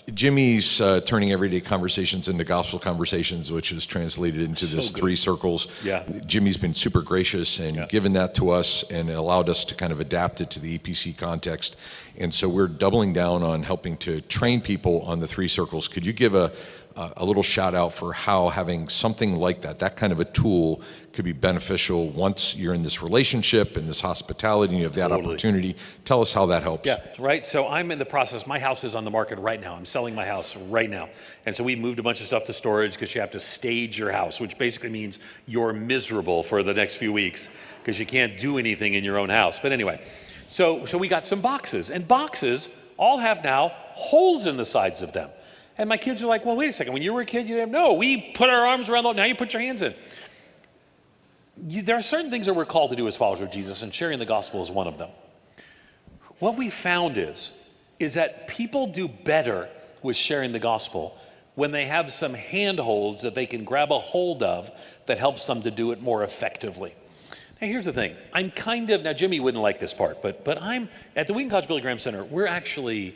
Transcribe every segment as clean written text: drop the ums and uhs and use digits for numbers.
Jimmy's turning everyday conversations into gospel conversations, which is translated into this 3 circles. Yeah. Jimmy's been super gracious and given that to us, and it allowed us to kind of adapt it to the EPC context. And so we're doubling down on helping to train people on the 3 circles. Could you give a little shout out for how having something like that kind of a tool could be beneficial once you're in this relationship and this hospitality and you have that opportunity? Tell us how that helps. Yeah, right. So I'm in the process. My house is on the market right now. I'm selling my house right now. And so we moved a bunch of stuff to storage because you have to stage your house, which basically means you're miserable for the next few weeks because you can't do anything in your own house. But anyway, so we got some boxes, and boxes all have now holes in the sides of them. And my kids are like, well, wait a second. When you were a kid, you didn't know. We put our arms around the, now you put your hands in. There are certain things that we're called to do as followers of Jesus, and sharing the gospel is one of them. What we found is that people do better with sharing the gospel when they have some handholds that they can grab a hold of that helps them to do it more effectively. Now, here's the thing. I'm kind of, now Jimmy wouldn't like this part, but I'm, at the Wheaton College Billy Graham Center, we're actually,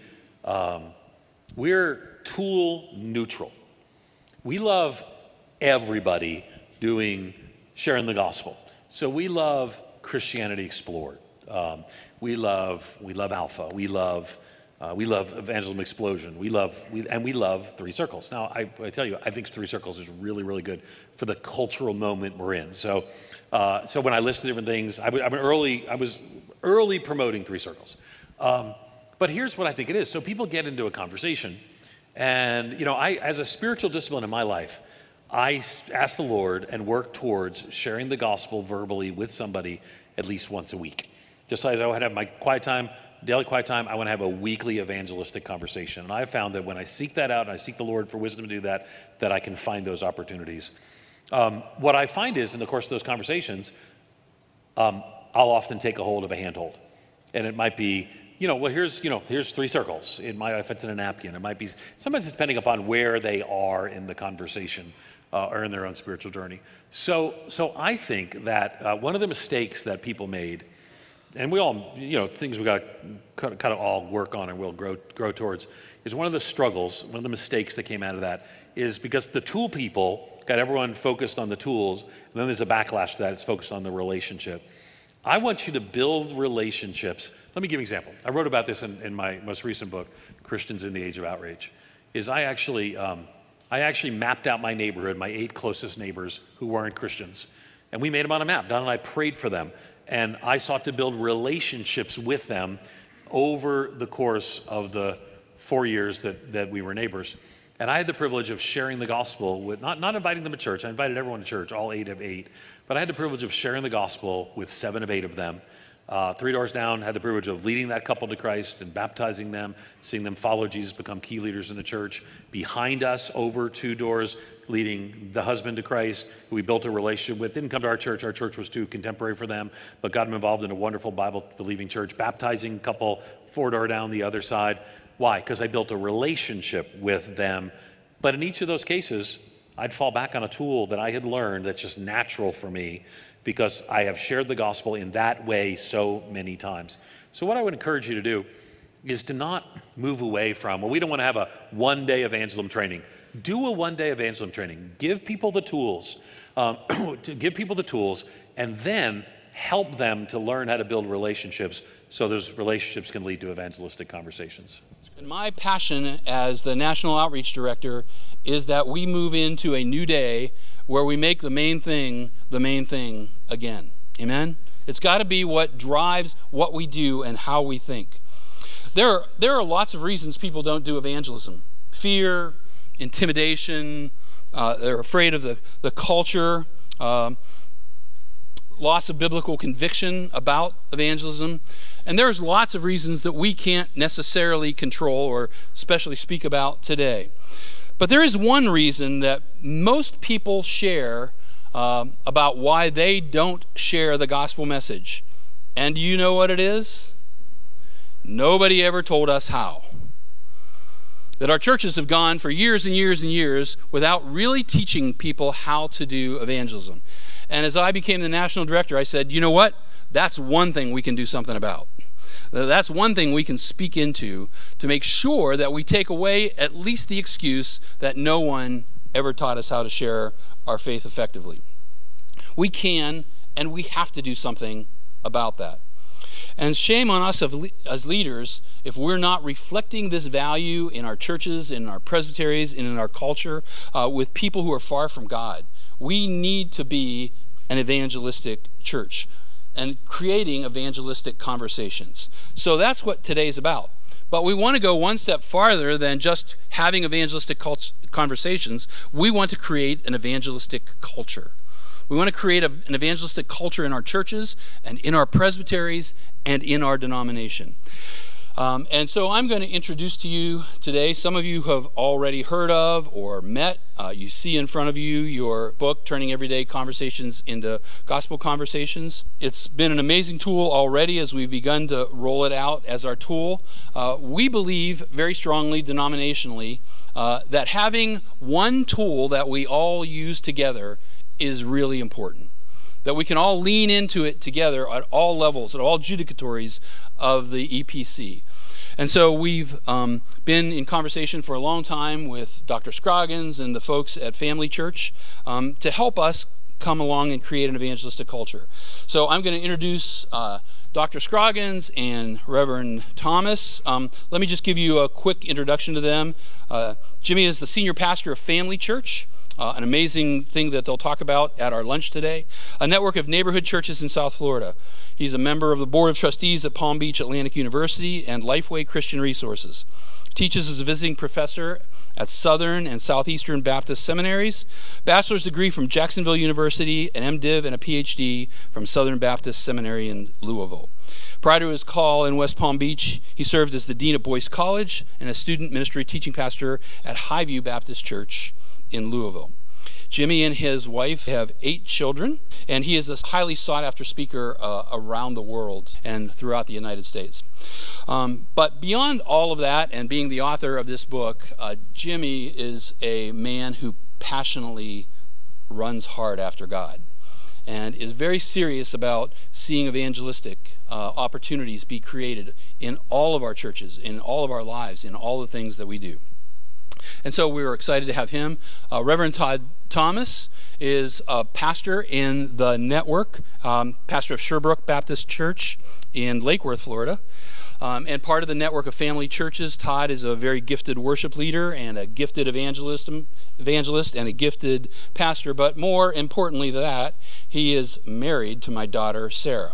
we're tool neutral. We love everybody sharing the gospel. So we love Christianity Explored. We love Alpha. We love Evangelism Explosion. We love 3 Circles. Now, I tell you, I think 3 Circles is really, really good for the cultural moment we're in. So when I listed different things, I was early promoting 3 Circles. But here's what I think it is. So people get into a conversation, and as a spiritual discipline in my life, I ask the Lord and work towards sharing the gospel verbally with somebody at least once a week. Just as I would have my quiet time, daily quiet time, I want to have a weekly evangelistic conversation. And I have found that when I seek that out and I seek the Lord for wisdom to do that, that I can find those opportunities. What I find is in the course of those conversations, I'll often take a hold of a handhold. And it might be, well, here's 3 circles. If it's in a napkin, it might be, sometimes it's depending upon where they are in the conversation or in their own spiritual journey. So I think that one of the mistakes that people made, and we all, things we got kind of all work on and will grow towards, is one of the struggles, one of the mistakes that came out of that is because the tool people got everyone focused on the tools, and then there's a backlash to that, it's focused on the relationship. I want you to build relationships. Let me give you an example. I wrote about this in my most recent book, Christians in the Age of Outrage, is I actually mapped out my neighborhood, my 8 closest neighbors who weren't Christians, and we made them on a map. Don and I prayed for them, and I sought to build relationships with them over the course of the 4 years that we were neighbors. And I had the privilege of sharing the gospel with, not inviting them to church, I invited everyone to church, all 8 of 8, but I had the privilege of sharing the gospel with 7 of 8 of them. 3 doors down, had the privilege of leading that couple to Christ and baptizing them, seeing them follow Jesus, become key leaders in the church. Behind us, over 2 doors, leading the husband to Christ, who we built a relationship with. Didn't come to our church was too contemporary for them, but got them involved in a wonderful Bible-believing church, baptizing a couple 4 door down the other side. Why? Because I built a relationship with them. But in each of those cases, I'd fall back on a tool that I had learned that's just natural for me, because I have shared the gospel in that way so many times. So what I would encourage you to do is to not move away from, well, we don't want to have a one-day evangelism training. Do a one-day evangelism training. Give people the tools, and then help them to learn how to build relationships so those relationships can lead to evangelistic conversations. And my passion as the National Outreach Director is that we move into a new day where we make the main thing again. Amen? It's got to be what drives what we do and how we think. There are lots of reasons people don't do evangelism. Fear, intimidation, they're afraid of the culture, loss of biblical conviction about evangelism. And there's lots of reasons that we can't necessarily control or especially speak about today. But there is one reason that most people share about why they don't share the gospel message. And do you know what it is? Nobody ever told us how. That our churches have gone for years and years and years without really teaching people how to do evangelism. And as I became the national director, I said, you know what? That's one thing we can do something about. That's one thing we can speak into to make sure that we take away at least the excuse that no one ever taught us how to share our faith effectively. We can and we have to do something about that. And shame on us as leaders if we're not reflecting this value in our churches, in our presbyteries, and in our culture with people who are far from God. We need to be an evangelistic church and creating evangelistic conversations. So that's what today's about. But we want to go one step farther than just having evangelistic conversations. We want to create an evangelistic culture. We want to create an evangelistic culture in our churches and in our presbyteries and in our denomination. And so I'm going to introduce to you today, some of you have already heard of or met. You see in front of you your book, Turning Everyday Conversations into Gospel Conversations. It's been an amazing tool already as we've begun to roll it out as our tool. We believe very strongly denominationally that having one tool that we all use together is really important. That we can all lean into it together at all levels, at all judicatories of the EPC. And so we've been in conversation for a long time with Dr. Scroggins and the folks at Family Church to help us come along and create an evangelistic culture. So I'm going to introduce Dr. Scroggins and Reverend Thomas. Let me just give you a quick introduction to them. Jimmy is the senior pastor of Family Church. An amazing thing that they'll talk about at our lunch today, a network of neighborhood churches in South Florida. He's a member of the Board of Trustees at Palm Beach Atlantic University and Lifeway Christian Resources. Teaches as a visiting professor at Southern and Southeastern Baptist seminaries, bachelor's degree from Jacksonville University, an MDiv and a PhD from Southern Baptist Seminary in Louisville. Prior to his call in West Palm Beach, he served as the dean of Boyce College and a student ministry teaching pastor at Highview Baptist Church in Louisville. Jimmy and his wife have 8 children, and he is a highly sought-after speaker around the world and throughout the United States. But beyond all of that, and being the author of this book, Jimmy is a man who passionately runs hard after God and is very serious about seeing evangelistic opportunities be created in all of our churches, in all of our lives, in all the things that we do. And so we were excited to have him. Reverend Todd Thomas is a pastor in the network, pastor of Sherbrooke Baptist Church in Lake Worth, Florida. And part of the network of family churches. Todd is a very gifted worship leader and a gifted evangelist and a gifted pastor. But more importantly than that, he is married to my daughter, Sarah.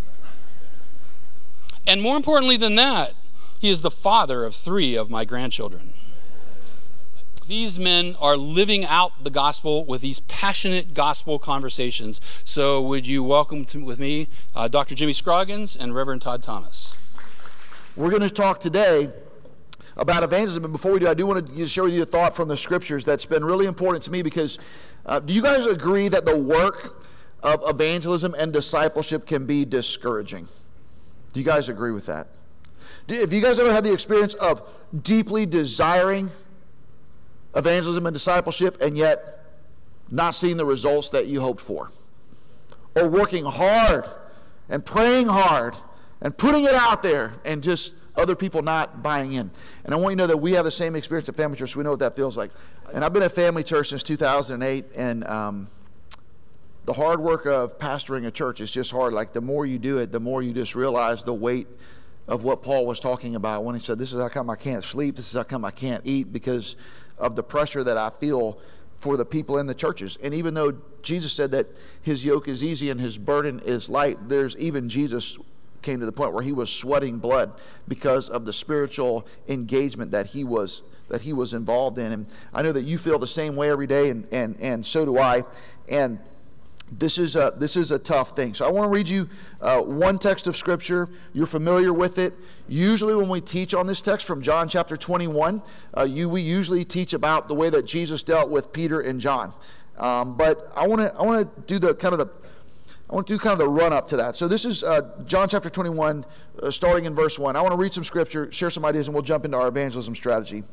And more importantly than that, he is the father of 3 of my grandchildren. These men are living out the gospel with these passionate gospel conversations. So would you welcome with me Dr. Jimmy Scroggins and Reverend Todd Thomas. We're going to talk today about evangelism. But before we do, I do want to share with you a thought from the scriptures that's been really important to me because do you guys agree that the work of evangelism and discipleship can be discouraging? Do you guys agree with that? Have you guys ever had the experience of deeply desiring evangelism and discipleship and yet not seeing the results that you hoped for? Or working hard and praying hard and putting it out there and just other people not buying in. And I want you to know that we have the same experience at Family Church. So we know what that feels like. And I've been at Family Church since 2008, and the hard work of pastoring a church is just hard. Like the more you do it, the more you just realize the weight of what Paul was talking about when he said, this is how come I can't sleep, this is how come I can't eat, because of the pressure that I feel for the people in the churches. And even though Jesus said that his yoke is easy and his burden is light, there's even Jesus came to the point where he was sweating blood because of the spiritual engagement that he was involved in. And I know that you feel the same way every day, and so do I. And this is a tough thing. So I want to read you one text of Scripture. You're familiar with it. Usually when we teach on this text from John chapter 21, we usually teach about the way that Jesus dealt with Peter and John. But I want to do kind of the run up to that. So this is John chapter 21, starting in verse 1. I want to read some Scripture, share some ideas, and we'll jump into our evangelism strategy.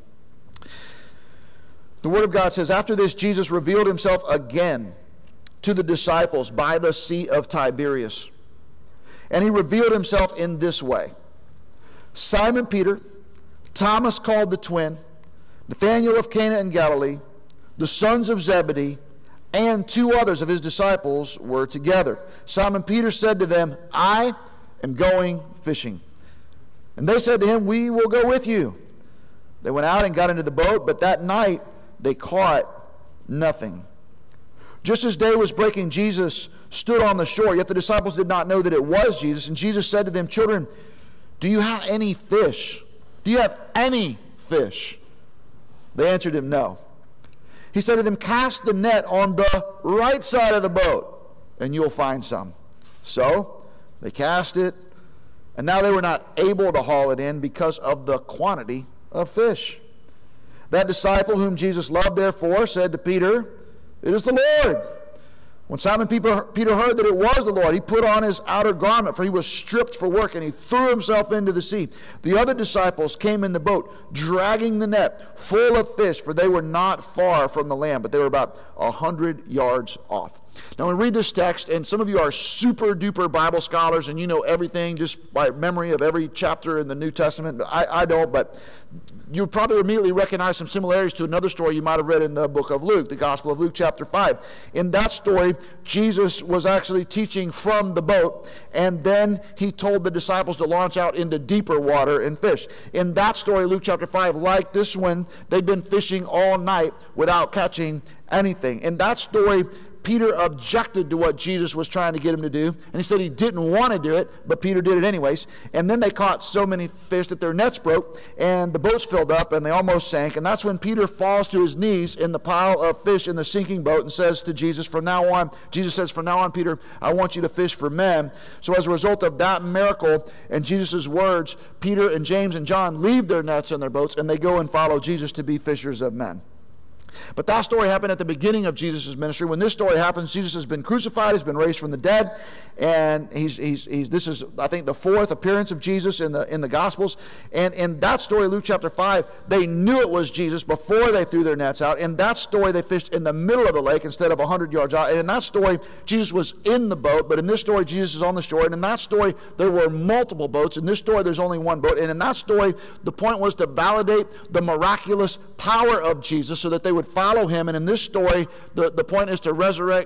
The Word of God says, after this, Jesus revealed himself again to the disciples by the Sea of Tiberias. And he revealed himself in this way. Simon Peter, Thomas called the twin, Nathanael of Cana in Galilee, the sons of Zebedee, and 2 others of his disciples were together. Simon Peter said to them, I am going fishing. And they said to him, we will go with you. They went out and got into the boat, but that night they caught nothing. Just as day was breaking, Jesus stood on the shore, yet the disciples did not know that it was Jesus. And Jesus said to them, children, do you have any fish? Do you have any fish? They answered him, no. He said to them, cast the net on the right side of the boat, and you'll find some. So they cast it, and now they were not able to haul it in because of the quantity of fish. That disciple whom Jesus loved, therefore, said to Peter, it is the Lord. When Simon Peter heard that it was the Lord, he put on his outer garment, for he was stripped for work, and he threw himself into the sea. The other disciples came in the boat, dragging the net full of fish, for they were not far from the land, but they were about 100 yards off. Now, we read this text, and some of you are super duper Bible scholars, and you know everything just by memory of every chapter in the New Testament. I don't, but you probably immediately recognize some similarities to another story you might have read in the book of Luke, the Gospel of Luke, chapter 5. In that story, Jesus was actually teaching from the boat, and then he told the disciples to launch out into deeper water and fish. In that story, Luke chapter 5, like this one, they'd been fishing all night without catching anything. In that story, Peter objected to what Jesus was trying to get him to do, and he said he didn't want to do it, but Peter did it anyways. And then they caught so many fish that their nets broke, and the boats filled up, and they almost sank. And that's when Peter falls to his knees in the pile of fish in the sinking boat and says to Jesus, from now on, Jesus says, from now on, Peter, I want you to fish for men. So as a result of that miracle and Jesus' words, Peter and James and John leave their nets and their boats, and they go and follow Jesus to be fishers of men. But that story happened at the beginning of Jesus' ministry. When this story happens, Jesus has been crucified, he's been raised from the dead, and this is, I think, the 4th appearance of Jesus in the Gospels. And in that story, Luke chapter 5, they knew it was Jesus before they threw their nets out. In that story, they fished in the middle of the lake instead of 100 yards out. And in that story, Jesus was in the boat, but in this story, Jesus is on the shore. And in that story, there were multiple boats. In this story, there's only one boat. And in that story, the point was to validate the miraculous power of Jesus so that they would follow him. And in this story, the point is to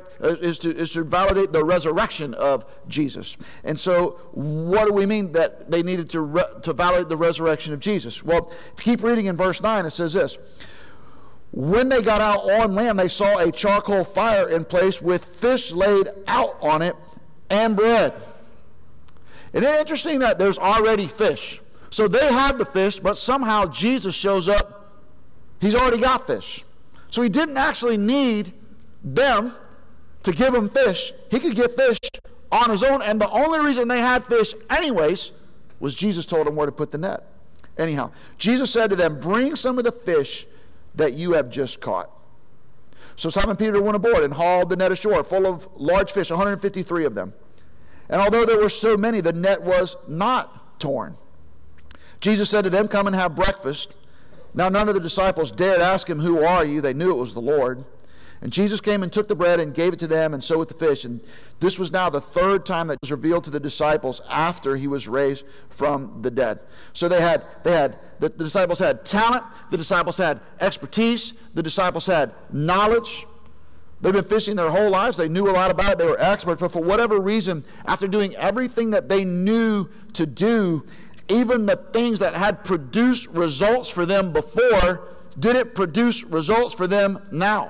validate the resurrection of Jesus. And so what do we mean that they needed to validate the resurrection of Jesus? Well, if you keep reading in verse 9, it says this: when they got out on land, they saw a charcoal fire in place with fish laid out on it and bread. Isn't it interesting that there's already fish? So they have the fish, but somehow Jesus shows up. He's already got fish. So he didn't actually need them to give him fish. He could get fish on his own, and the only reason they had fish anyways was Jesus told them where to put the net. Anyhow, Jesus said to them, bring some of the fish that you have just caught. So Simon Peter went aboard and hauled the net ashore full of large fish, 153 of them. And although there were so many, the net was not torn. Jesus said to them, come and have breakfast. Now none of the disciples dared ask him, who are you? They knew it was the Lord. And Jesus came and took the bread and gave it to them, and so with the fish. And this was now the 3rd time that was revealed to the disciples after he was raised from the dead. So the disciples had talent, the disciples had expertise, the disciples had knowledge. They've been fishing their whole lives. They knew a lot about it. They were experts. But for whatever reason, after doing everything that they knew to do, even the things that had produced results for them before didn't produce results for them now.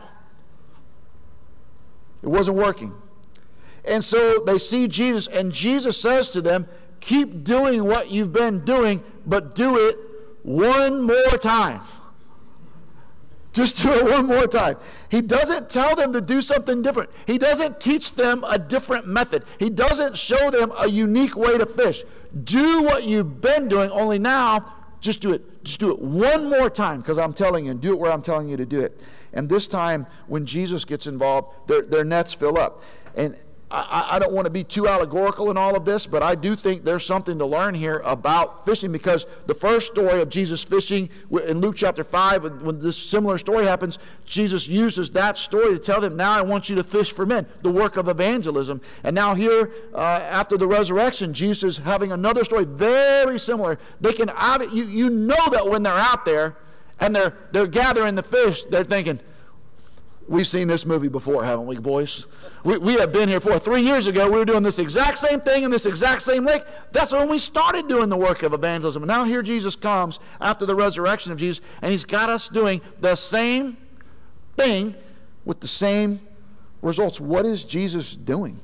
It wasn't working. And so they see Jesus, and Jesus says to them, keep doing what you've been doing, but do it one more time. Just do it one more time. He doesn't tell them to do something different. He doesn't teach them a different method. He doesn't show them a unique way to fish. Do what you've been doing, only now, just do it. Just do it one more time, because I'm telling you, do it where I'm telling you to do it. And this time, when Jesus gets involved, their nets fill up. And I don't want to be too allegorical in all of this, but I do think there's something to learn here about fishing, because the first story of Jesus fishing in Luke chapter 5, when this similar story happens, Jesus uses that story to tell them, now I want you to fish for men, the work of evangelism. And now here, after the resurrection, Jesus is having another story very similar. They can, you know that when they're out there and they're gathering the fish, they're thinking, we've seen this movie before, haven't we, boys? We have been here for 3 years ago. We were doing this exact same thing in this exact same lake. That's when we started doing the work of evangelism. And now here Jesus comes after the resurrection of Jesus, and he's got us doing the same thing with the same results. What is Jesus doing?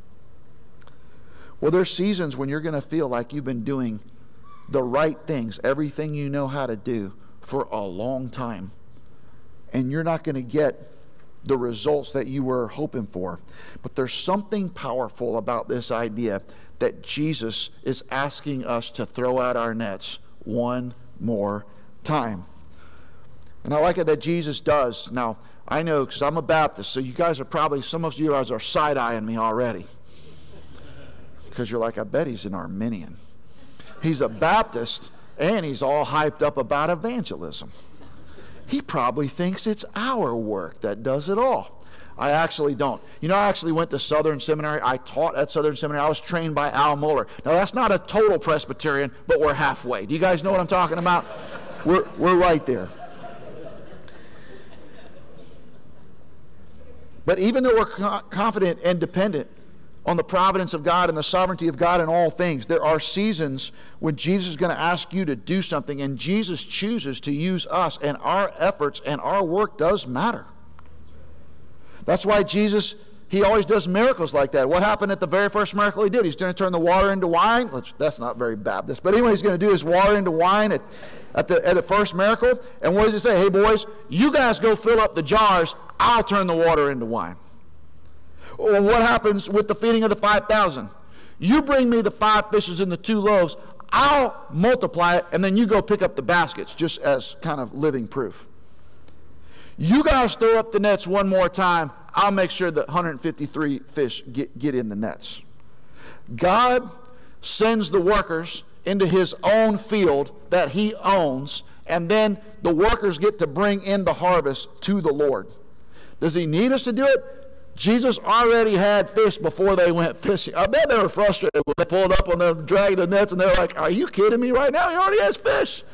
Well, there's seasons when you're going to feel like you've been doing the right things, everything you know how to do for a long time, and you're not going to get the results that you were hoping for. But there's something powerful about this idea that Jesus is asking us to throw out our nets one more time. And I like it that Jesus does. Now, I know because I'm a Baptist, so you guys are probably, some of you guys are side-eyeing me already. Because you're like, I bet he's an Arminian. He's a Baptist, and he's all hyped up about evangelism. He probably thinks it's our work that does it all. I actually don't. You know, I actually went to Southern Seminary. I taught at Southern Seminary. I was trained by Al Mohler. Now, that's not a total Presbyterian, but we're halfway. Do you guys know what I'm talking about? We're right there. But even though we're confident and dependent on the providence of God and the sovereignty of God in all things, there are seasons when Jesus is going to ask you to do something, and Jesus chooses to use us, and our efforts and our work does matter. That's why Jesus, he always does miracles like that. What happened at the very first miracle he did? He's going to turn the water into wine. Which, that's not very Baptist. But anyway, he's going to do his water into wine at the first miracle. And what does he say? Hey, boys, you guys go fill up the jars. I'll turn the water into wine. Or what happens with the feeding of the 5,000? You bring me the 5 fishes and the 2 loaves, I'll multiply it, and then you go pick up the baskets, just as kind of living proof. You guys throw up the nets one more time, I'll make sure that 153 fish get in the nets. God sends the workers into his own field that he owns, and then the workers get to bring in the harvest to the Lord. Does he need us to do it? Jesus already had fish before they went fishing. I bet they were frustrated when they pulled up on them, dragged the nets, and they were like, are you kidding me right now? He already has fish.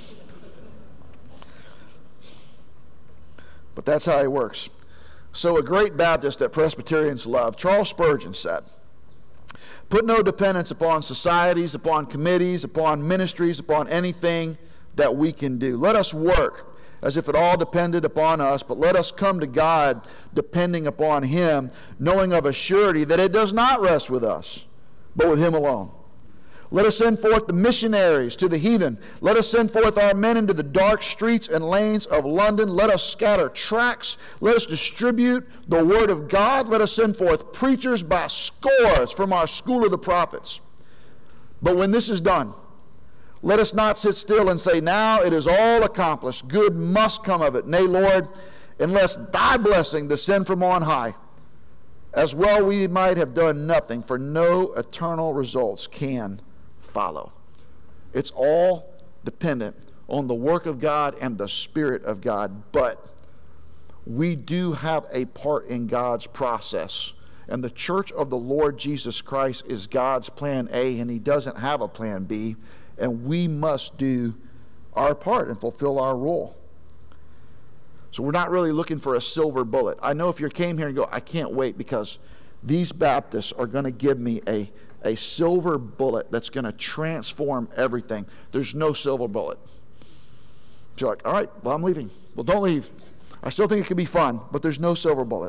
But that's how he works. So a great Baptist that Presbyterians love, Charles Spurgeon, said, put no dependence upon societies, upon committees, upon ministries, upon anything that we can do. Let us work as if it all depended upon us, but let us come to God depending upon him, knowing of a surety that it does not rest with us, but with him alone. Let us send forth the missionaries to the heathen. Let us send forth our men into the dark streets and lanes of London. Let us scatter tracts. Let us distribute the word of God. Let us send forth preachers by scores from our school of the prophets. But when this is done, let us not sit still and say, now it is all accomplished. Good must come of it. Nay, Lord, unless thy blessing descend from on high, as well we might have done nothing, for no eternal results can follow. It's all dependent on the work of God and the Spirit of God, but we do have a part in God's process. And the church of the Lord Jesus Christ is God's plan A, and he doesn't have a plan B. And we must do our part and fulfill our role. So we're not really looking for a silver bullet. I know if you came here and go, I can't wait because these Baptists are going to give me a silver bullet that's going to transform everything. There's no silver bullet. So you're like, all right, well, I'm leaving. Well, don't leave. I still think it could be fun, but there's no silver bullet.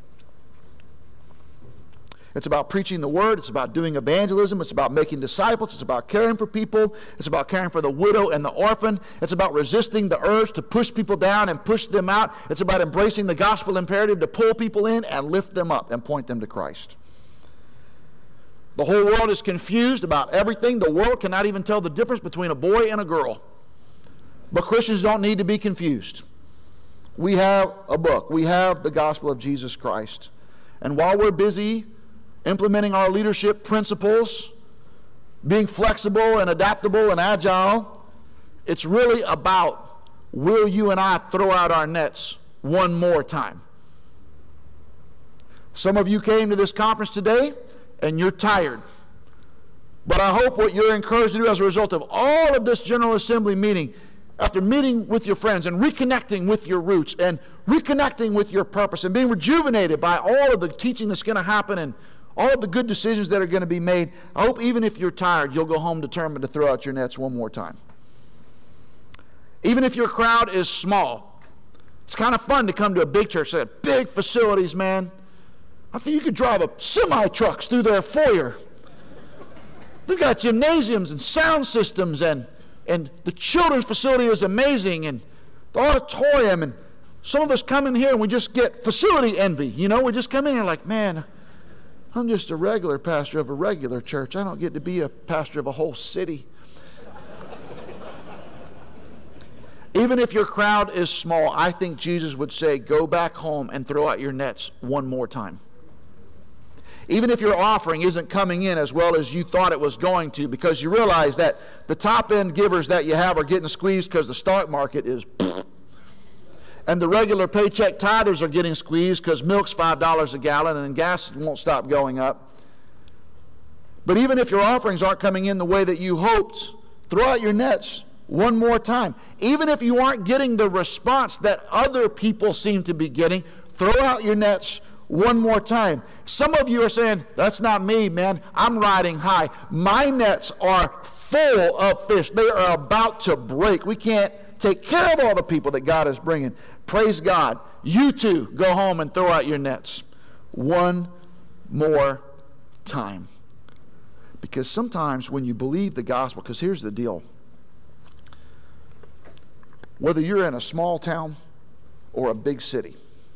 It's about preaching the word. It's about doing evangelism. It's about making disciples. It's about caring for people. It's about caring for the widow and the orphan. It's about resisting the urge to push people down and push them out. It's about embracing the gospel imperative to pull people in and lift them up and point them to Christ. The whole world is confused about everything. The world cannot even tell the difference between a boy and a girl. But Christians don't need to be confused. We have a book. We have the gospel of Jesus Christ. And while we're busy implementing our leadership principles, being flexible and adaptable and agile. It's really about, will you and I throw out our nets one more time? Some of you came to this conference today and you're tired. But I hope what you're encouraged to do as a result of all of this General Assembly meeting, after meeting with your friends and reconnecting with your roots and reconnecting with your purpose and being rejuvenated by all of the teaching that's going to happen and all of the good decisions that are going to be made, I hope even if you're tired, you'll go home determined to throw out your nets one more time. Even if your crowd is small, it's kind of fun to come to a big church. They have big facilities, man. I think you could drive a semi-trucks through their foyer. They've got gymnasiums and sound systems, and the children's facility is amazing, and the auditorium, and some of us come in here and we just get facility envy. You know, we just come in here like, man, I'm just a regular pastor of a regular church. I don't get to be a pastor of a whole city. Even if your crowd is small, I think Jesus would say, go back home and throw out your nets one more time. Even if your offering isn't coming in as well as you thought it was going to, because you realize that the top-end givers that you have are getting squeezed because the stock market is and the regular paycheck tithers are getting squeezed because milk's $5 a gallon and gas won't stop going up. But even if your offerings aren't coming in the way that you hoped, throw out your nets one more time. Even if you aren't getting the response that other people seem to be getting, throw out your nets one more time. Some of you are saying, that's not me, man. I'm riding high. My nets are full of fish. They are about to break. We can't take care of all the people that God is bringing. Praise God. You too, go home and throw out your nets one more time. Because sometimes when you believe the gospel, because here's the deal. Whether you're in a small town or a big city,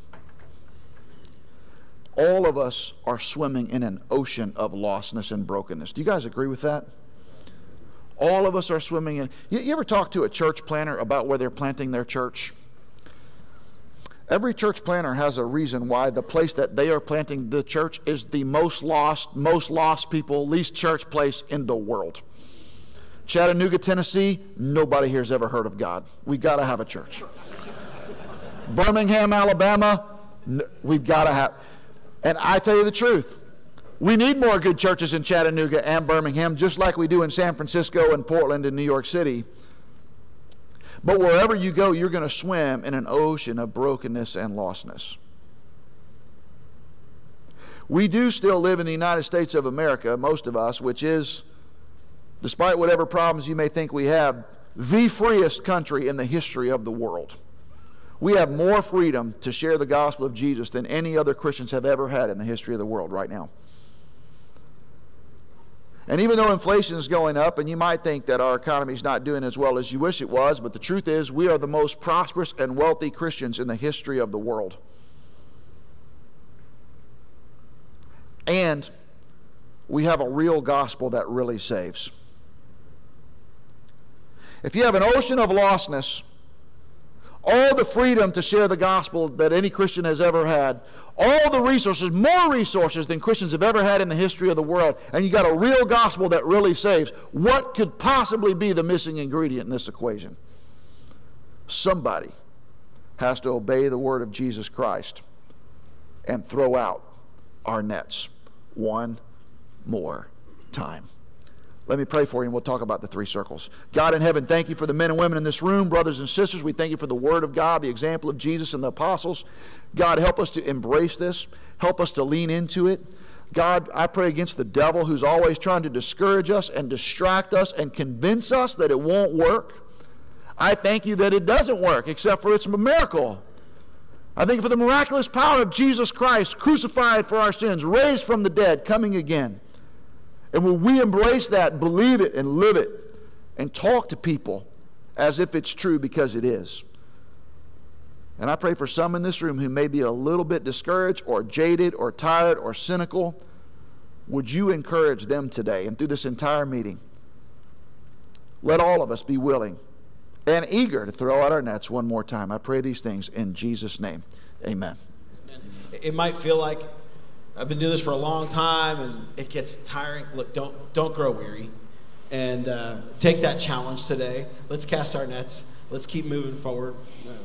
all of us are swimming in an ocean of lostness and brokenness. Do you guys agree with that? All of us are swimming in. You ever talk to a church planner about where they're planting their church? Every church planner has a reason why the place that they are planting the church is the most lost people, least church place in the world. Chattanooga, Tennessee, nobody here's ever heard of God. We've got to have a church. Birmingham, Alabama, we've got to have. And I tell you the truth, we need more good churches in Chattanooga and Birmingham, just like we do in San Francisco and Portland and New York City. But wherever you go, you're going to swim in an ocean of brokenness and lostness. We do still live in the United States of America, most of us, which is, despite whatever problems you may think we have, the freest country in the history of the world. We have more freedom to share the gospel of Jesus than any other Christians have ever had in the history of the world right now. And even though inflation is going up, and you might think that our economy is not doing as well as you wish it was, but the truth is we are the most prosperous and wealthy Christians in the history of the world. And we have a real gospel that really saves. If you have an ocean of lostness, all the freedom to share the gospel that any Christian has ever had, all the resources, more resources than Christians have ever had in the history of the world, and you got a real gospel that really saves, what could possibly be the missing ingredient in this equation? Somebody has to obey the word of Jesus Christ and throw out our nets one more time. Let me pray for you and we'll talk about the three circles. God in heaven, thank you for the men and women in this room, brothers and sisters. We thank you for the word of God, the example of Jesus and the apostles. God, help us to embrace this. Help us to lean into it. God, I pray against the devil who's always trying to discourage us and distract us and convince us that it won't work. I thank you that it doesn't work except for it's a miracle. I thank you for the miraculous power of Jesus Christ, crucified for our sins, raised from the dead, coming again. And when we embrace that, believe it and live it, and talk to people as if it's true because it is. And I pray for some in this room who may be a little bit discouraged or jaded or tired or cynical. Would you encourage them today and through this entire meeting? Let all of us be willing and eager to throw out our nets one more time. I pray these things in Jesus' name. Amen. It might feel like I've been doing this for a long time, and it gets tiring. Look, don't grow weary, and take that challenge today. Let's cast our nets. Let's keep moving forward.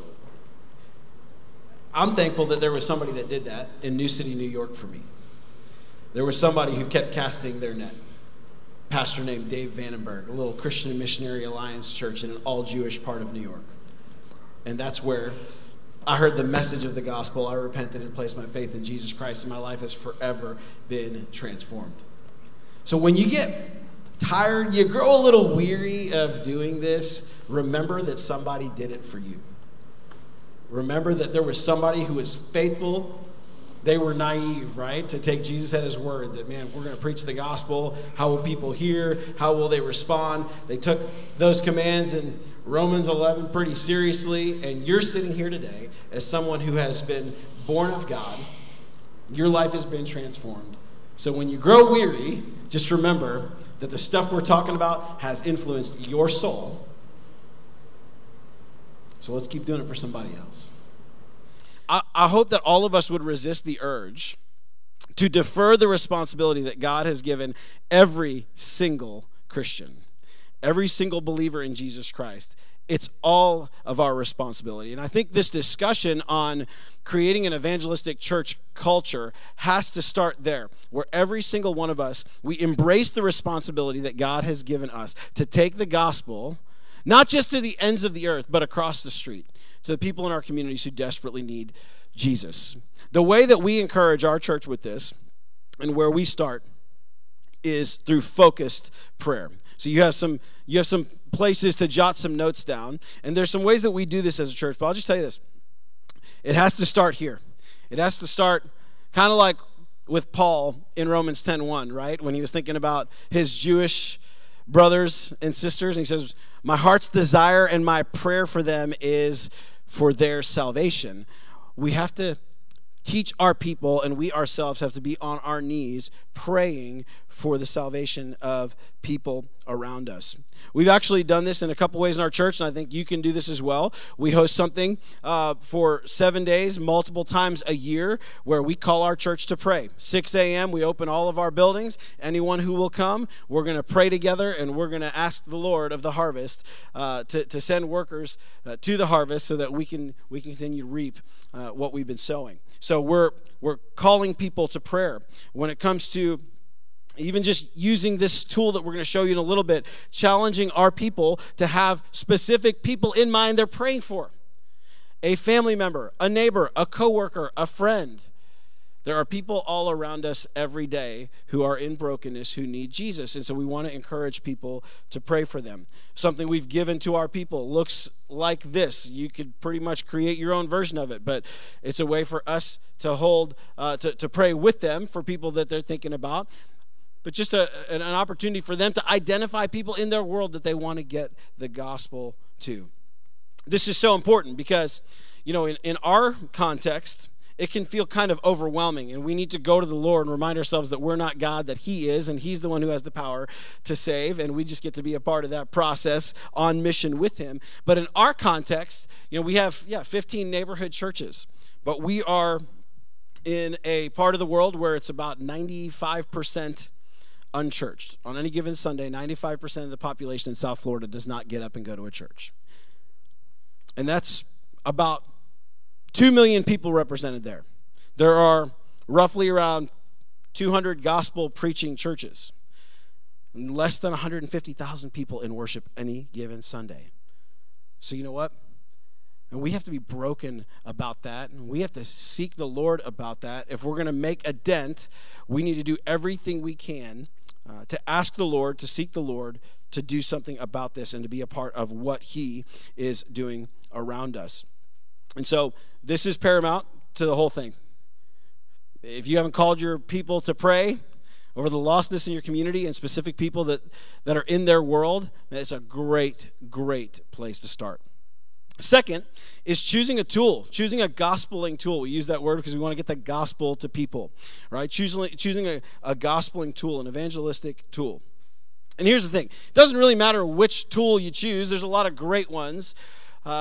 I'm thankful that there was somebody that did that in New City, New York for me. There was somebody who kept casting their net. A pastor named Dave Vandenberg, a little Christian Missionary Alliance church in an all-Jewish part of New York. And that's where I heard the message of the gospel. I repented and placed my faith in Jesus Christ, and my life has forever been transformed. So when you get tired, you grow a little weary of doing this, remember that somebody did it for you. Remember that there was somebody who was faithful. They were naive, right, to take Jesus at his word that, man, if we're going to preach the gospel, how will people hear? How will they respond? They took those commands in Romans 11 pretty seriously, and you're sitting here today as someone who has been born of God. Your life has been transformed. So when you grow weary, just remember that the stuff we're talking about has influenced your soul. So let's keep doing it for somebody else. I hope that all of us would resist the urge to defer the responsibility that God has given every single Christian, every single believer in Jesus Christ. It's all of our responsibility. And I think this discussion on creating an evangelistic church culture has to start there, where every single one of us, we embrace the responsibility that God has given us to take the gospel not just to the ends of the earth, but across the street, to the people in our communities who desperately need Jesus. The way that we encourage our church with this, and where we start, is through focused prayer. So you have some places to jot some notes down, and there's some ways that we do this as a church, but I'll just tell you this. It has to start here. It has to start kind of like with Paul in Romans 10:1, right? When he was thinking about his Jewish brothers and sisters, and he says, my heart's desire and my prayer for them is for their salvation. We have to teach our people, and we ourselves have to be on our knees praying for the salvation of people around us. We've actually done this in a couple ways in our church, and I think you can do this as well. We host something for 7 days, multiple times a year, where we call our church to pray. 6 a.m., we open all of our buildings. Anyone who will come, we're going to pray together, and we're going to ask the Lord of the harvest to send workers to the harvest so that we can continue to reap what we've been sowing. So we're calling people to prayer. When it comes to even just using this tool that we're going to show you in a little bit, challenging our people to have specific people in mind they're praying for. A family member, a neighbor, a coworker, a friend. There are people all around us every day who are in brokenness, who need Jesus. And so we want to encourage people to pray for them. Something we've given to our people looks like this. You could pretty much create your own version of it, but it's a way for us to hold, to pray with them for people that they're thinking about. But just an opportunity for them to identify people in their world that they want to get the gospel to. This is so important because, in our context, it can feel kind of overwhelming, and we need to go to the Lord and remind ourselves that we're not God, that He is, and He's the one who has the power to save, and we just get to be a part of that process on mission with Him. But in our context, we have, 15 neighborhood churches, but we are in a part of the world where it's about 95% unchurched. On any given Sunday, 95% of the population in South Florida does not get up and go to a church. And that's about 2 million people represented there. There are roughly around 200 gospel preaching churches. And less than 150,000 people in worship any given Sunday. So you know what? And we have to be broken about that. And we have to seek the Lord about that. If we're going to make a dent, we need to do everything we can to ask the Lord, to seek the Lord, to do something about this and to be a part of what He is doing around us. And so this is paramount to the whole thing. If you haven't called your people to pray over the lostness in your community and specific people that are in their world, it's a great, great place to start. Second is choosing a tool, choosing a gospeling tool. We use that word because we want to get the gospel to people, right? Choosing a gospeling tool, an evangelistic tool. And here's the thing. It doesn't really matter which tool you choose. There's a lot of great ones.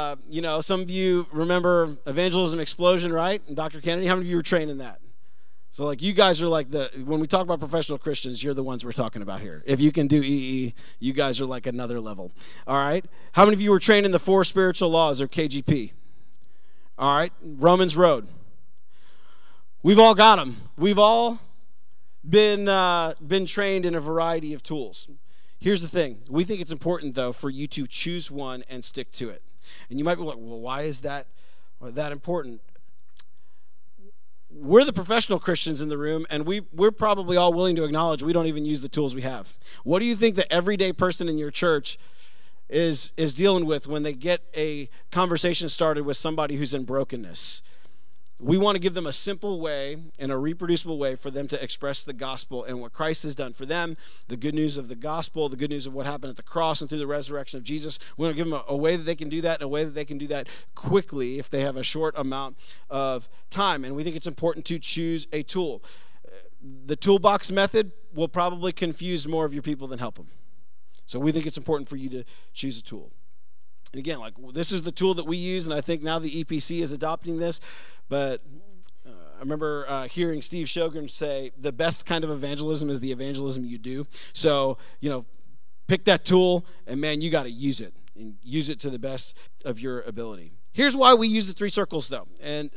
Some of you remember Evangelism Explosion, right? And Dr. Kennedy, how many of you were trained in that? So like you guys are like when we talk about professional Christians, you're the ones we're talking about here. If you can do EE, you guys are like another level. All right? How many of you were trained in the 4 spiritual laws or KGP? All right? Romans Road. We've all got them. We've all been trained in a variety of tools. Here's the thing. We think it's important, though, for you to choose one and stick to it. And you might be like, well, why is that important? We're the professional Christians in the room, and we're probably all willing to acknowledge we don't even use the tools we have. What do you think the everyday person in your church is dealing with when they get a conversation started with somebody who's in brokenness? We want to give them a simple way and a reproducible way for them to express the gospel and what Christ has done for them, the good news of the gospel, the good news of what happened at the cross and through the resurrection of Jesus. We want to give them a way that they can do that, and a way that they can do that quickly if they have a short amount of time. And we think it's important to choose a tool. The toolbox method will probably confuse more of your people than help them. So we think it's important for you to choose a tool. And again, like this is the tool that we use, and I think now the EPC is adopting this. But I remember hearing Steve Scroggins say the best kind of evangelism is the evangelism you do. So, pick that tool, and man, you got to use it, and use it to the best of your ability. Here's why we use the 3 circles, though. And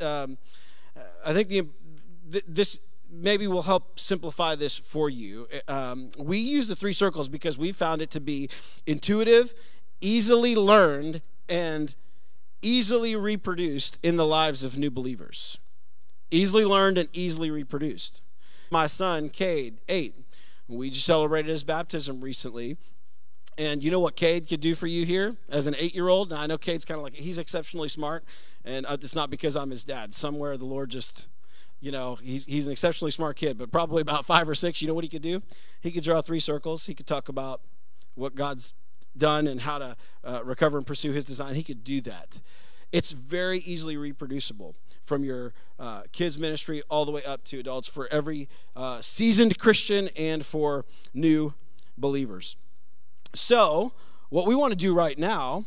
I think this maybe will help simplify this for you. We use the 3 circles because we found it to be intuitive, easily learned, and easily reproduced in the lives of new believers. Easily learned and easily reproduced. My son, Cade, 8. We just celebrated his baptism recently. And you know what Cade could do for you here as an 8-year-old? Now, I know Cade's kind of like, he's exceptionally smart, and it's not because I'm his dad. Somewhere the Lord just, he's an exceptionally smart kid, but probably about 5 or 6, you know what he could do? He could draw 3 circles. He could talk about what God's done and how to recover and pursue his design. He could do that. It's very easily reproducible from your kids ministry all the way up to adults, for every seasoned Christian and for new believers. So what we want to do right now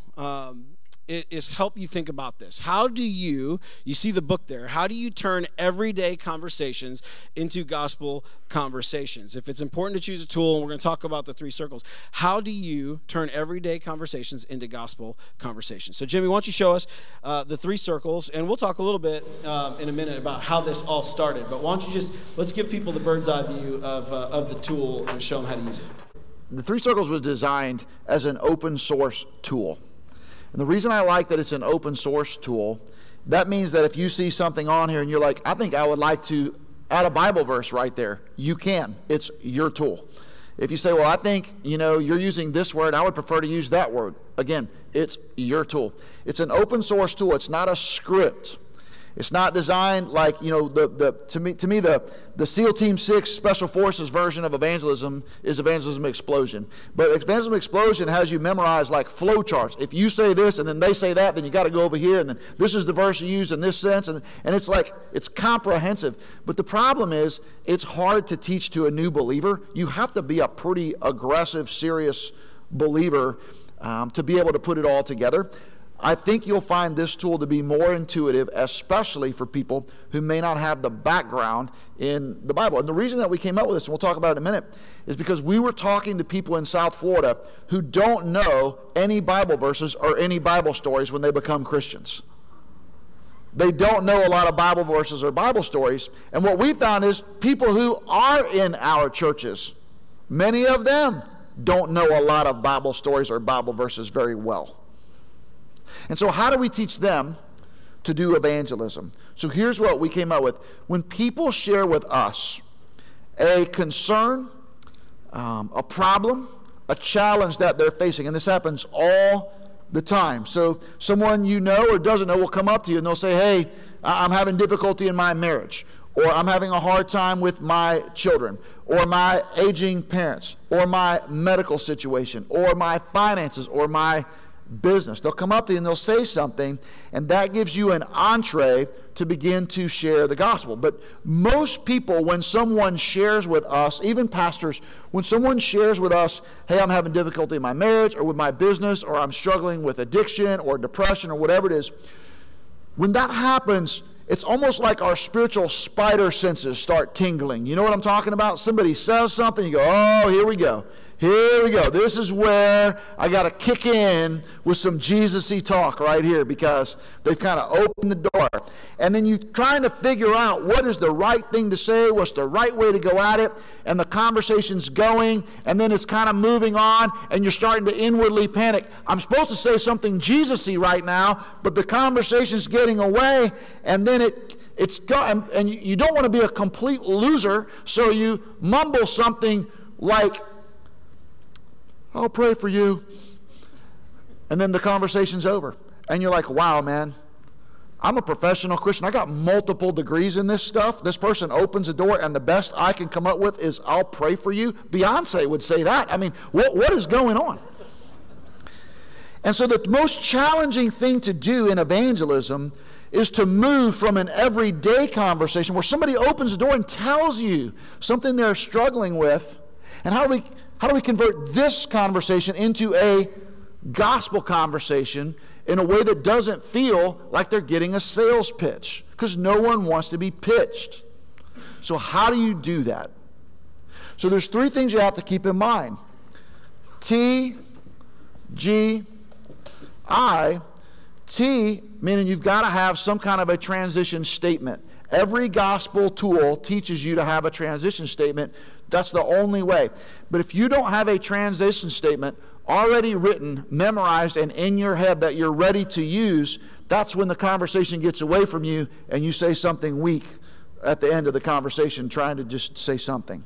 is help you think about this. How do you see the book there, how do you turn everyday conversations into gospel conversations? If it's important to choose a tool, and we're going to talk about the 3 circles, how do you turn everyday conversations into gospel conversations? So Jimmy, why don't you show us the 3 circles, and we'll talk a little bit in a minute about how this all started. But why don't you let's give people the bird's eye view of the tool and show them how to use it. The 3 circles was designed as an open source tool. And the reason I like that it's an open source tool, that means that if you see something on here and you're like, I think I would like to add a Bible verse right there, you can. It's your tool. If you say, well, I think, you're using this word, I would prefer to use that word. Again, it's your tool. It's an open source tool. It's not a script. It's not designed like, to me, the SEAL Team 6 Special Forces version of evangelism is Evangelism Explosion. But Evangelism Explosion has you memorize like flow charts. If you say this and then they say that, then you got to go over here, and then this is the verse you use in this sense. And it's like, it's comprehensive. But the problem is, it's hard to teach to a new believer. You have to be a pretty aggressive, serious believer to be able to put it all together. I think you'll find this tool to be more intuitive, especially for people who may not have the background in the Bible. And the reason that we came up with this, and we'll talk about it in a minute, is because we were talking to people in South Florida who don't know any Bible verses or any Bible stories when they become Christians. They don't know a lot of Bible verses or Bible stories. And what we found is people who are in our churches, many of them don't know a lot of Bible stories or Bible verses very well. And so how do we teach them to do evangelism? So here's what we came up with. When people share with us a concern, a problem, a challenge that they're facing, and this happens all the time. So someone you know or doesn't know will come up to you and they'll say, hey, I'm having difficulty in my marriage, or I'm having a hard time with my children, or my aging parents, or my medical situation, or my finances, or my business. They'll come up to you and they'll say something, and that gives you an entree to begin to share the gospel. But most people, when someone shares with us, even pastors, when someone shares with us, hey, I'm having difficulty in my marriage or with my business, or I'm struggling with addiction or depression or whatever it is, when that happens, it's almost like our spiritual spider senses start tingling. You know what I'm talking about? Somebody says something, you go, oh, here we go. Here we go. This is where I got to kick in with some Jesus-y talk right here, because they've kind of opened the door. And then you're trying to figure out what is the right thing to say, what's the right way to go at it, and the conversation's going, and then it's kind of moving on, and you're starting to inwardly panic. I'm supposed to say something Jesus-y right now, but the conversation's getting away, and then it's gone, and you don't want to be a complete loser, so you mumble something like, I'll pray for you. And then the conversation's over. And you're like, wow, man, I'm a professional Christian. I got multiple degrees in this stuff. This person opens a door, and the best I can come up with is, I'll pray for you. Beyonce would say that. I mean, what is going on? And so the most challenging thing to do in evangelism is to move from an everyday conversation where somebody opens the door and tells you something they're struggling with, and how do we convert this conversation into a gospel conversation in a way that doesn't feel like they're getting a sales pitch? Because no one wants to be pitched. So how do you do that? So there's three things you have to keep in mind. T, G, I. T, meaning you've got to have some kind of a transition statement. Every gospel tool teaches you to have a transition statement. That's the only way. But if you don't have a transition statement already written, memorized, and in your head that you're ready to use, that's when the conversation gets away from you and you say something weak at the end of the conversation, trying to just say something.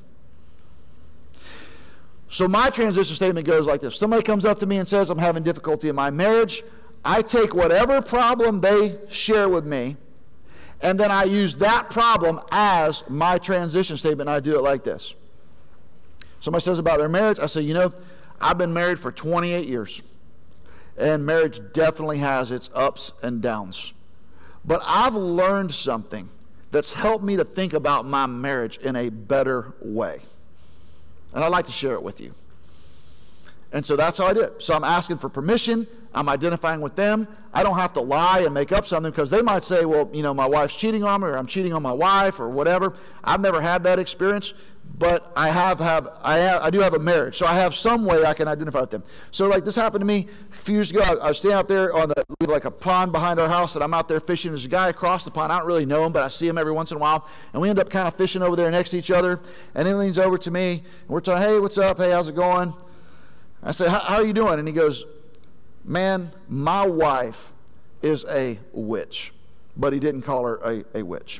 So my transition statement goes like this. Somebody comes up to me and says, I'm having difficulty in my marriage. I take whatever problem they share with me, and then I use that problem as my transition statement, and I do it like this. Somebody says about their marriage, I say, you know, I've been married for 28 years, and marriage definitely has its ups and downs. But I've learned something that's helped me to think about my marriage in a better way. And I'd like to share it with you. And so that's how I do it. So I'm asking for permission. I'm identifying with them. I don't have to lie and make up something, because they might say, well, you know, my wife's cheating on me, or I'm cheating on my wife, or whatever. I've never had that experience, but I do have a marriage, so I have some way I can identify with them. So like this happened to me a few years ago. I was standing out there on like a pond behind our house, and I'm out there fishing. There's a guy across the pond. I don't really know him, but I see him every once in a while, and we end up kind of fishing over there next to each other. And he leans over to me, and we're talking, hey, what's up? Hey, how's it going? I said, how are you doing? And he goes, man, my wife is a witch. But he didn't call her a witch.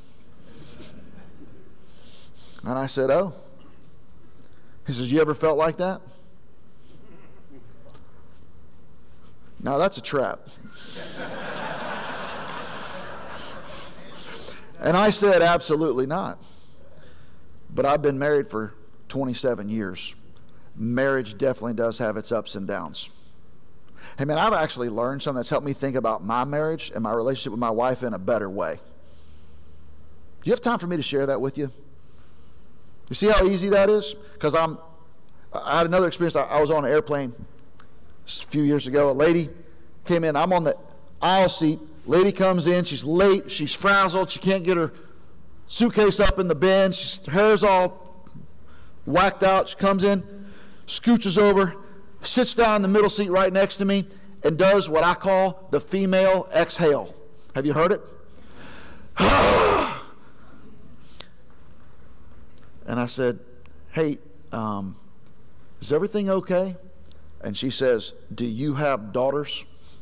And I said, oh. He says, you ever felt like that? Now that's a trap. And I said, absolutely not. But I've been married for 27 years. Marriage definitely does have its ups and downs. Hey man, I've actually learned something that's helped me think about my marriage and my relationship with my wife in a better way. Do you have time for me to share that with you? You see how easy that is? Because I had another experience. I was on an airplane a few years ago. A lady came in. I'm on the aisle seat. Lady comes in. She's late. She's frazzled. She can't get her suitcase up in the bin. Her hair's all whacked out. She comes in, scooches over, sits down in the middle seat right next to me, and does what I call the female exhale. Have you heard it? And I said, hey, is everything okay? And she says, do you have daughters?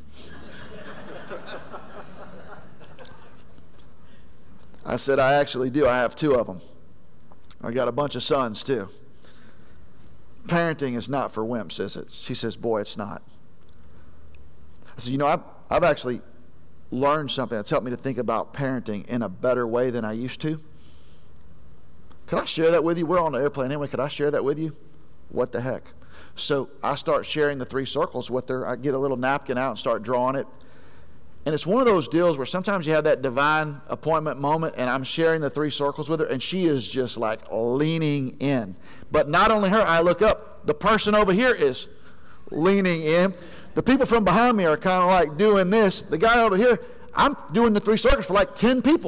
I said, I actually do. I have 2 of them. I got a bunch of sons too. Parenting is not for wimps, is it? She says, boy, it's not. I said, you know, I've actually learned something that's helped me to think about parenting in a better way than I used to. Could I share that with you? We're on the airplane anyway. Could I share that with you? What the heck? So I start sharing the 3 circles with her. I get a little napkin out and start drawing it. And it's one of those deals where sometimes you have that divine appointment moment, and I'm sharing the 3 circles with her, and she is just like leaning in. But not only her, I look up, the person over here is leaning in. The people from behind me are kind of like doing this. The guy over here, I'm doing the 3 circles for like 10 people.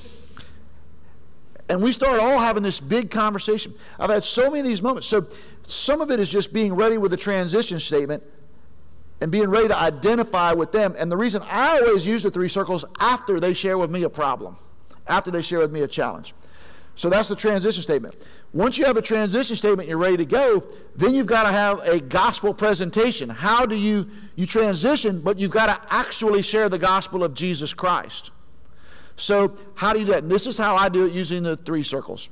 And we started all having this big conversation. I've had so many of these moments. So some of it is just being ready with a transition statement and being ready to identify with them. And the reason I always use the 3 circles after they share with me a problem, after they share with me a challenge. So that's the transition statement. Once you have a transition statement, you're ready to go, then you've got to have a gospel presentation. How do you transition, but you've got to actually share the gospel of Jesus Christ. So how do you do that? And this is how I do it using the 3 circles.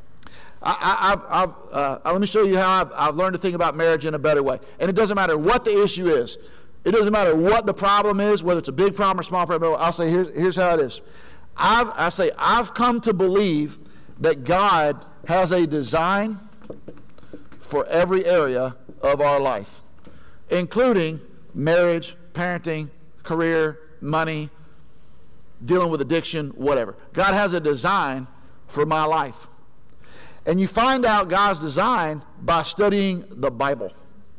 Let me show you how I've learned to think about marriage in a better way. And it doesn't matter what the issue is. It doesn't matter what the problem is, whether it's a big problem or small problem. I'll say, here's how it is. I've come to believe that God has a design for every area of our life, including marriage, parenting, career, money, dealing with addiction, whatever. God has a design for my life. And you find out God's design by studying the Bible.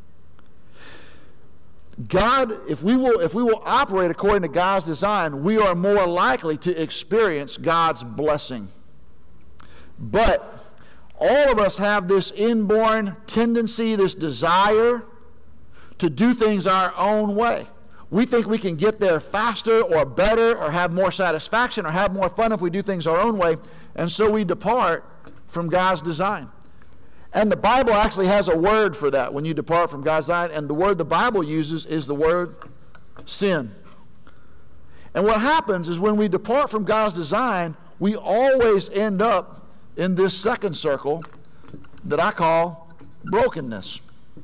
God, if we will operate according to God's design, we are more likely to experience God's blessing. But all of us have this inborn tendency, this desire to do things our own way. We think we can get there faster or better or have more satisfaction or have more fun if we do things our own way. And so we depart from God's design. And the Bible actually has a word for that when you depart from God's design. And the word the Bible uses is the word sin. And what happens is when we depart from God's design, we always end up in this second circle that I call brokenness.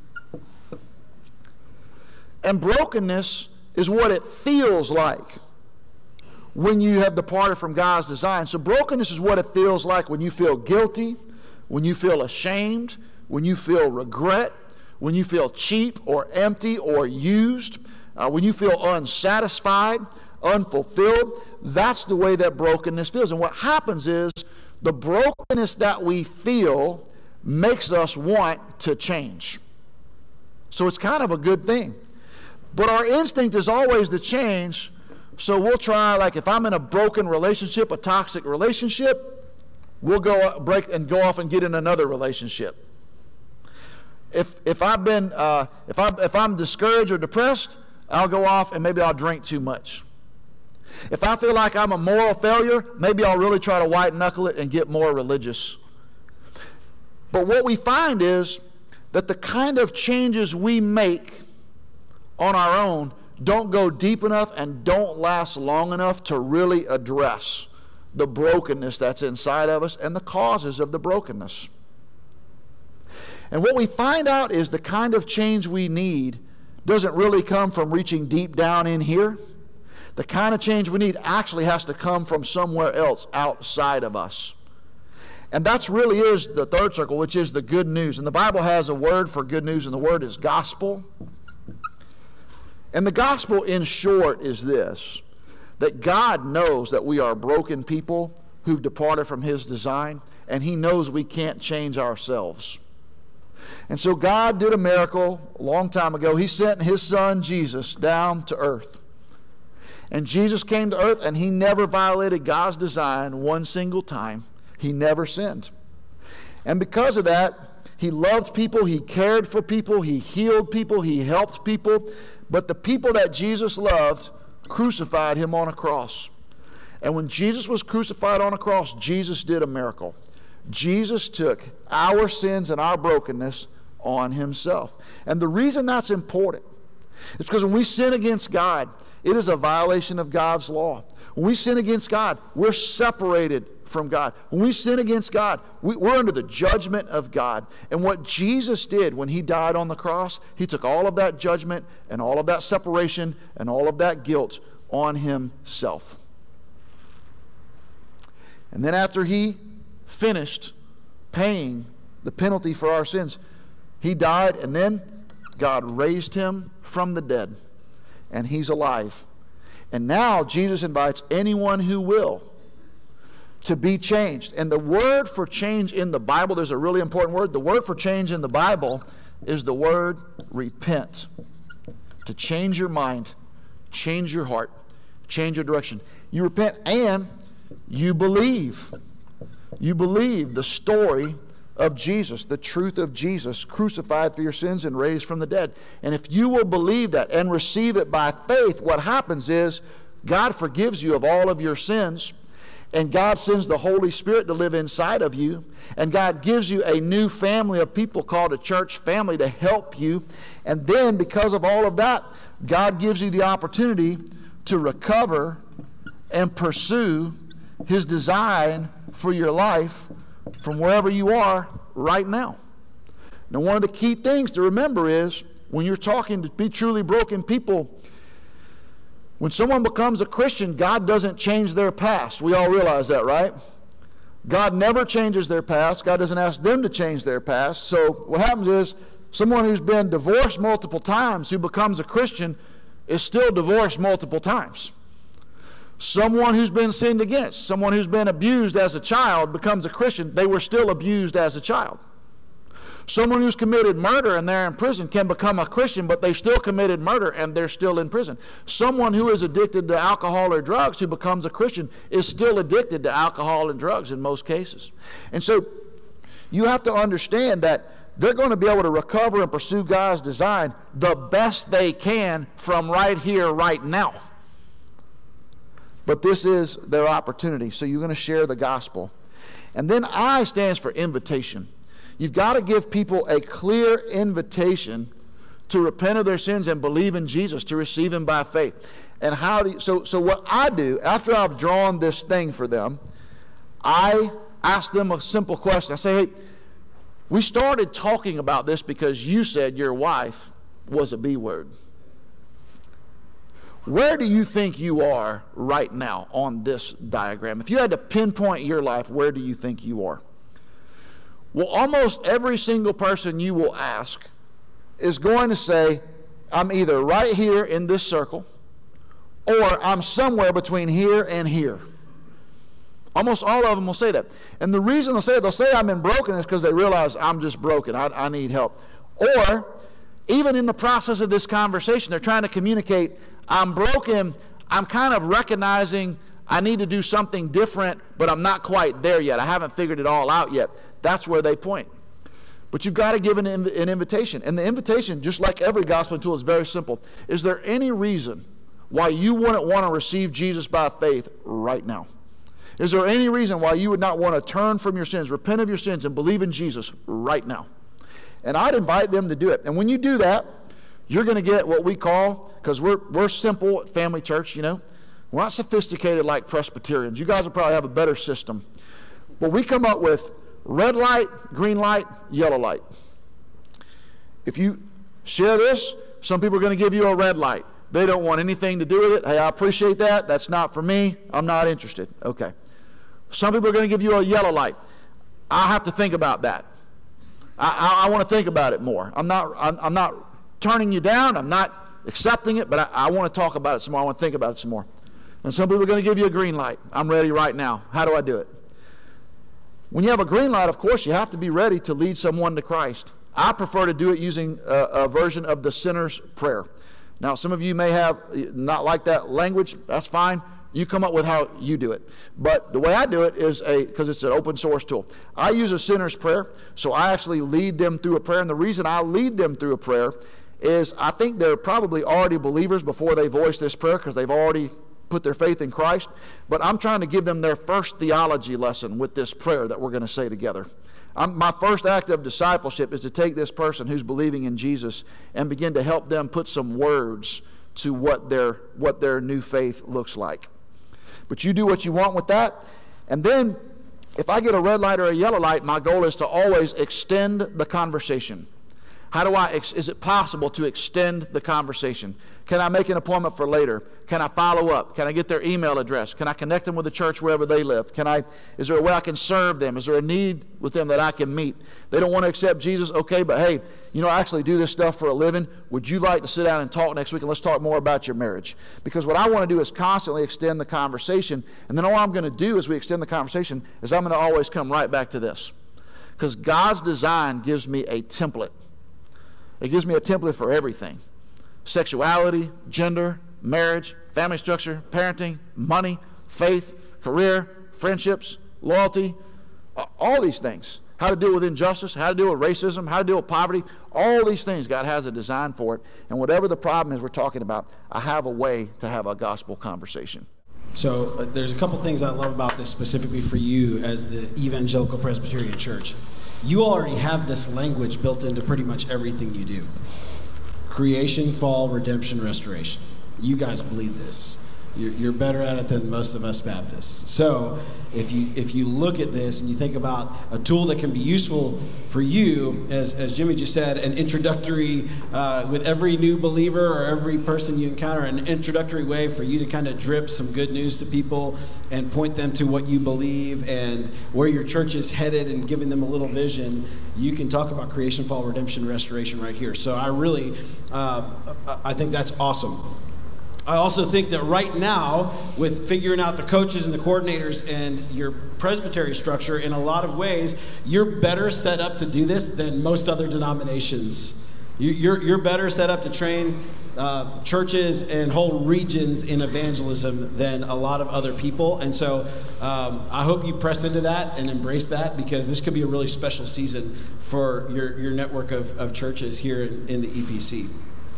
And brokenness is what it feels like when you have departed from God's design. So brokenness is what it feels like when you feel guilty, when you feel ashamed, when you feel regret, when you feel cheap or empty or used, when you feel unsatisfied, unfulfilled. That's the way that brokenness feels. And what happens is the brokenness that we feel makes us want to change. So it's kind of a good thing. But our instinct is always to change, so we'll try, like if I'm in a broken relationship, a toxic relationship, we'll go break and go off and get in another relationship. If I'm discouraged or depressed, I'll go off and maybe I'll drink too much. If I feel like I'm a moral failure, maybe I'll really try to white knuckle it and get more religious. But what we find is that the kind of changes we make on our own don't go deep enough and don't last long enough to really address the brokenness that's inside of us and the causes of the brokenness. And what we find out is the kind of change we need doesn't really come from reaching deep down in here. The kind of change we need actually has to come from somewhere else outside of us. And that's really is the third circle, which is the good news. And the Bible has a word for good news, and the word is gospel. And the gospel, in short, is this, that God knows that we are broken people who've departed from His design, and He knows we can't change ourselves. And so God did a miracle a long time ago. He sent His Son, Jesus, down to earth. And Jesus came to earth, and He never violated God's design one single time. He never sinned. And because of that, He loved people, He cared for people, He healed people, He helped people. But the people that Jesus loved crucified Him on a cross. And when Jesus was crucified on a cross, Jesus did a miracle. Jesus took our sins and our brokenness on Himself. And the reason that's important is because when we sin against God, it is a violation of God's law. When we sin against God, we're separated from God. When we sin against God, we're under the judgment of God. And what Jesus did when He died on the cross, He took all of that judgment and all of that separation and all of that guilt on Himself. And then after He finished paying the penalty for our sins, He died, and then God raised Him from the dead, and He's alive. And now Jesus invites anyone who will to be changed. And the word for change in the Bible, there's a really important word. The word for change in the Bible is the word repent. To change your mind, change your heart, Change your direction. You repent and you believe. You believe the story of Jesus, the truth of Jesus, crucified for your sins and raised from the dead. And if you will believe that and receive it by faith, what happens is God forgives you of all of your sins, and God sends the Holy Spirit to live inside of you, and God gives you a new family of people called a church family to help you. And then because of all of that, God gives you the opportunity to recover and pursue His design for your life from wherever you are right now. Now, one of the key things to remember is when you're talking to be truly broken people, when someone becomes a Christian, God doesn't change their past. We all realize that, right? God never changes their past. God doesn't ask them to change their past. So what happens is someone who's been divorced multiple times who becomes a Christian is still divorced multiple times. Someone who's been sinned against, someone who's been abused as a child becomes a Christian, they were still abused as a child. Someone who's committed murder and they're in prison can become a Christian, but they still committed murder and they're still in prison. Someone who is addicted to alcohol or drugs who becomes a Christian is still addicted to alcohol and drugs in most cases. And so you have to understand that they're going to be able to recover and pursue God's design the best they can from right here, right now. But this is their opportunity. So you're going to share the gospel. And then I stands for invitation. You've got to give people a clear invitation to repent of their sins and believe in Jesus, to receive Him by faith. And how do you, so what I do, after I've drawn this thing for them, I ask them a simple question. I say, hey, we started talking about this because you said your wife was a B word. Where do you think you are right now on this diagram? If you had to pinpoint your life, where do you think you are? Well, almost every single person you will ask is going to say, I'm either right here in this circle, or I'm somewhere between here and here. Almost all of them will say that. And the reason they'll say it, they'll say I'm in brokenness because they realize I'm just broken. I need help. Or even in the process of this conversation, they're trying to communicate, I'm broken, I'm kind of recognizing I need to do something different, but I'm not quite there yet. I haven't figured it all out yet. That's where they point. But you've got to give an invitation. And the invitation, just like every gospel tool, is very simple. Is there any reason why you wouldn't want to receive Jesus by faith right now? Is there any reason why you would not want to turn from your sins, repent of your sins, and believe in Jesus right now? And I'd invite them to do it. And when you do that, you're going to get what we call, because we're simple at Family Church, you know. We're not sophisticated like Presbyterians. You guys will probably have a better system. But we come up with red light, green light, yellow light. If you share this, some people are going to give you a red light. They don't want anything to do with it. Hey, I appreciate that. That's not for me. I'm not interested. Okay. Some people are going to give you a yellow light. I'll have to think about that. I want to think about it more. I'm not turning you down. I'm not accepting it, but I want to talk about it some more. I want to think about it some more. And some people are going to give you a green light. I'm ready right now. How do I do it? When you have a green light, of course, you have to be ready to lead someone to Christ. I prefer to do it using a version of the sinner's prayer. Now, some of you may have not like that language. That's fine. You come up with how you do it. But the way I do it is because it's an open source tool. I use a sinner's prayer, so I actually lead them through a prayer. And the reason I lead them through a prayer is I think they're probably already believers before they voice this prayer because they've already put their faith in Christ. But I'm trying to give them their first theology lesson with this prayer that we're going to say together. My first act of discipleship is to take this person who's believing in Jesus and begin to help them put some words to what their new faith looks like. But you do what you want with that. And then if I get a red light or a yellow light, my goal is to always extend the conversation. Is it possible to extend the conversation? Can I make an appointment for later? Can I follow up? Can I get their email address? Can I connect them with the church wherever they live? Is there a way I can serve them? Is there a need with them that I can meet? They don't want to accept Jesus, okay, but hey, I actually do this stuff for a living. Would you like to sit down and talk next week and let's talk more about your marriage? Because what I want to do is constantly extend the conversation, and then all I'm going to do as we extend the conversation is I'm going to always come right back to this. Because God's design gives me a template. It gives me a template for everything. Sexuality, gender, marriage, family structure, parenting, money, faith, career, friendships, loyalty, all these things. How to deal with injustice, how to deal with racism, how to deal with poverty. All these things, God has a design for it. And whatever the problem is we're talking about, I have a way to have a gospel conversation. So there's a couple things I love about this specifically for you as the Evangelical Presbyterian Church. You already have this language built into pretty much everything you do. Creation, fall, redemption, restoration. You guys believe this. You're better at it than most of us Baptists. So if you look at this and you think about a tool that can be useful for you, as Jimmy just said, an introductory, with every new believer or every person you encounter, an introductory way for you to kind of drip some good news to people and point them to what you believe and where your church is headed and giving them a little vision, you can talk about creation, fall, redemption, restoration right here. So I think that's awesome. I also think that right now, with figuring out the coaches and the coordinators and your presbytery structure, in a lot of ways, you're better set up to do this than most other denominations. You're better set up to train churches and whole regions in evangelism than a lot of other people. And so I hope you press into that and embrace that, because this could be a really special season for your network of churches here in the EPC.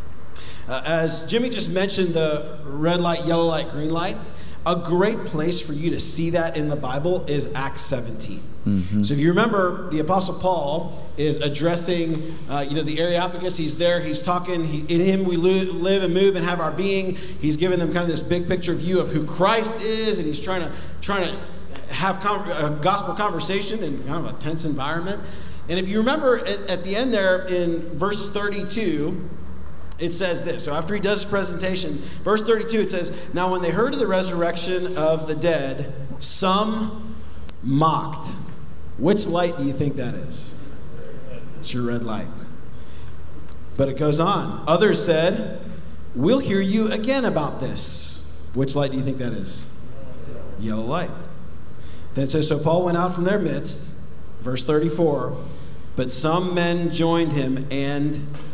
As Jimmy just mentioned, the red light, yellow light, green light, a great place for you to see that in the Bible is Acts 17. Mm-hmm. So if you remember, the Apostle Paul is addressing, the Areopagus. He's there. He's talking. In him we live and move and have our being. He's giving them kind of this big picture view of who Christ is, and he's trying to have a gospel conversation in kind of a tense environment. And if you remember at the end there in verse 32, it says this. So after he does his presentation, verse 32, it says, "Now when they heard of the resurrection of the dead, some mocked." Which light do you think that is? It's your red light. But it goes on. Others said, "We'll hear you again about this." Which light do you think that is? Yellow light. Then it says, "So Paul went out from their midst," verse 34, "but some men joined him and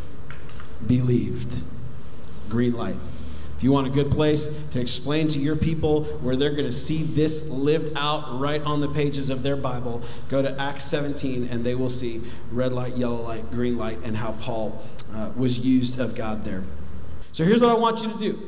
believed." Green light. If you want a good place to explain to your people where they're going to see this lived out right on the pages of their Bible, go to Acts 17 and they will see red light, yellow light, green light, and how Paul was used of God there. So here's what I want you to do.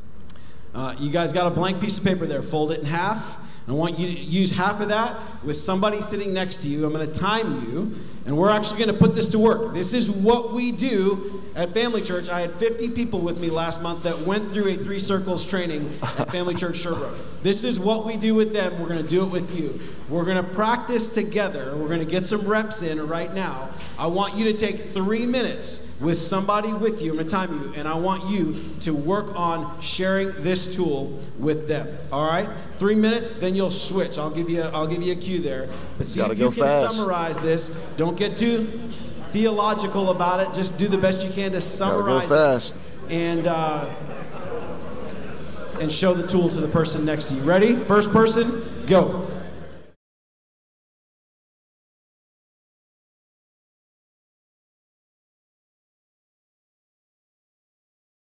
You guys got a blank piece of paper there. Fold it in half. I want you to use half of that with somebody sitting next to you. I'm going to time you, and we're actually going to put this to work. This is what we do at Family Church. I had 50 people with me last month that went through a 3 circles training at Family Church Sherbrooke. This is what we do with them. We're going to do it with you. We're going to practice together. We're going to get some reps in right now. I want you to take 3 minutes with somebody with you. I'm going to time you, and I want you to work on sharing this tool with them. All right? 3 minutes, then you'll switch. I'll give you a cue there. But see if you can summarize this. Don't get too theological about it. Just do the best you can to summarize it and show the tool to the person next to you. Ready? First person, go.